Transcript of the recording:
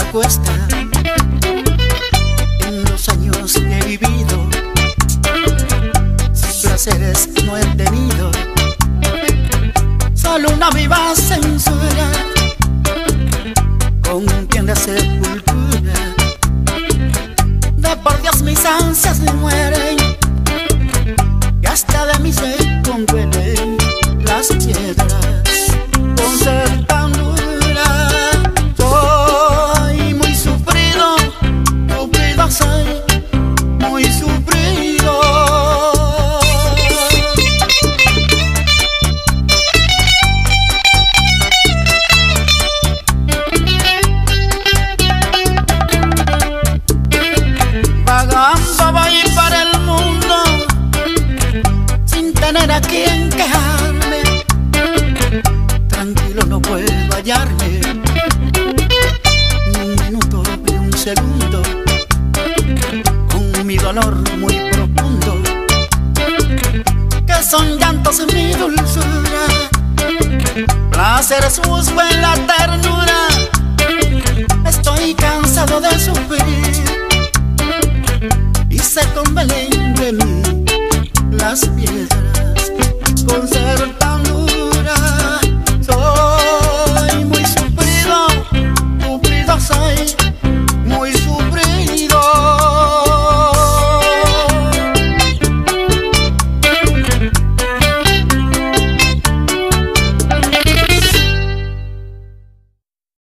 cuesta en los años que he vivido. Sin placeres no he tenido, solo una viva censura con quien de sepultura. De por Dios mis ansias mueren y hasta de mí se conduelen las piedras. Con ser tan dura soy muy sufrido, sufrido soy, muy sufrido. Vagando voy para el mundo sin tener a quien quejarme. Tranquilo no puedo hallarme ni un minuto ni un segundo, con mi dolor muy profundo, que son llantos en mi dulzura. Placeres busco en la